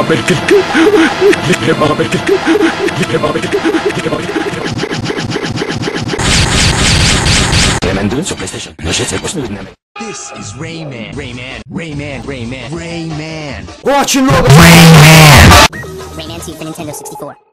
Rayman 2 sur PlayStation. Nošet se poslední dnemi. This is Rayman. Watching all the Rayman 2 for Nintendo 64.